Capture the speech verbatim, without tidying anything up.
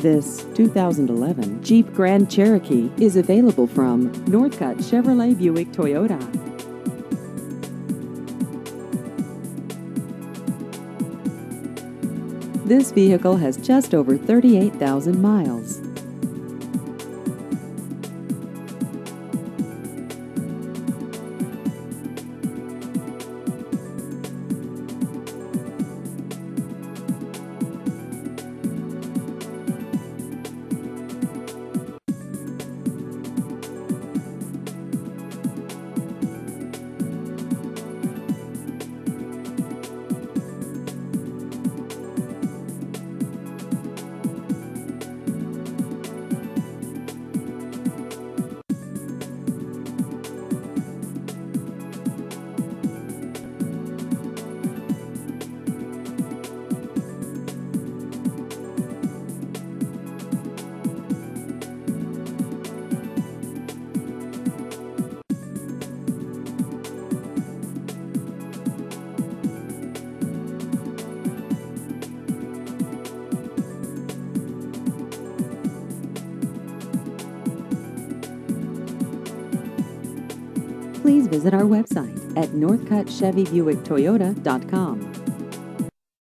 This two thousand eleven Jeep Grand Cherokee is available from Northcutt Chevrolet Buick Toyota. This vehicle has just over thirty-eight thousand miles. Please visit our website at northcutt chevy buick toyota dot com.